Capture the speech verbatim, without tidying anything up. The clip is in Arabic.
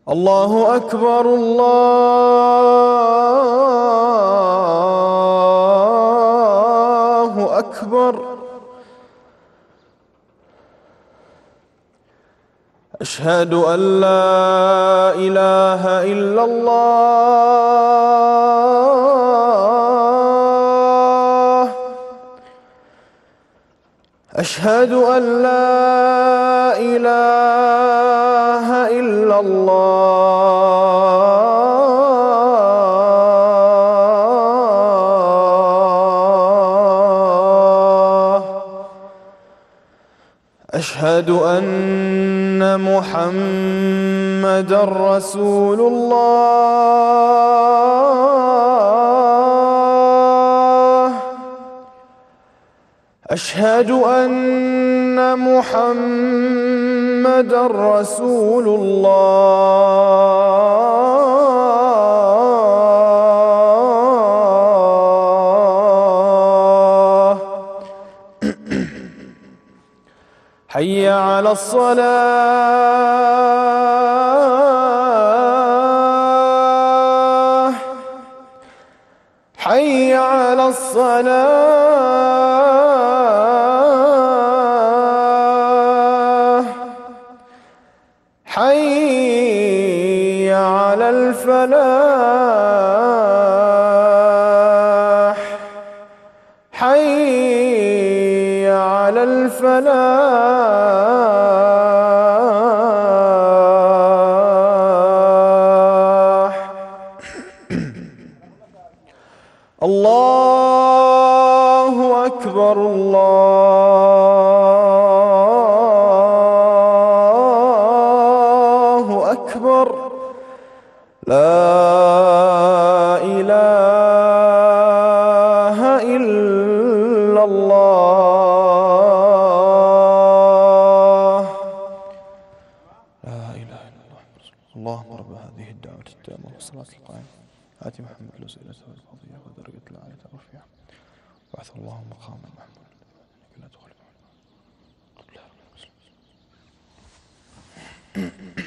الله أكبر الله أكبر. أشهد أن لا إله إلا الله. أشهد أن لا إله إلا الله. أشهد أن محمدًا رسول الله. أشهد أن محمدًا رسول الله. حي على الصلاة. حي على الصلاة. حي على الفلاح. حي على الفلاح. الله أكبر الله أكبر. لا إله إلا الله. لا إله إلا الله. اللهم رب هذه الدعوة التامة والصلاة القائمة آت محمد الوسيلة والفضيلة ودرجة العالية الرفيعة وبعث اللهم مقاما محمودا لا تخلف